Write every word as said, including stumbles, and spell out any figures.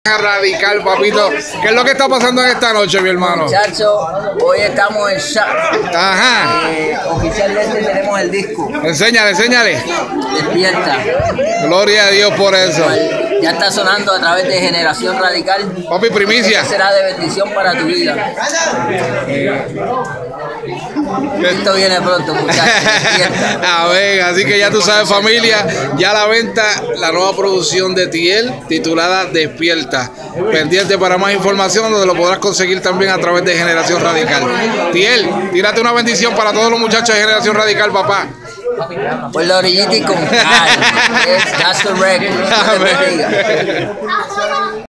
Radical, papito. ¿Qué es lo que está pasando en esta noche, mi hermano? Muchachos, hoy estamos en Shop. Ajá. Eh, oficialmente tenemos el disco. Enséñale, enséñale. Despierta. Gloria a Dios por eso. Ya está sonando a través de Generación Radical. Papi, primicia. Esto será de bendición para tu vida. Esto viene pronto, muchachos. A ver, así que ya tú sabes, familia, ya a la venta la nueva producción de Tiel titulada Despierta. Pendiente para más información, donde lo podrás conseguir también a través de Generación Radical. Tiel, tírate una bendición para todos los muchachos de Generación Radical, papá. Por la orillita y con calma. That's the record.